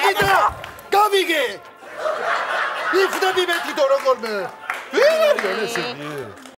Gida! Gavige! İfte bir metri doğru görme. Öylesin.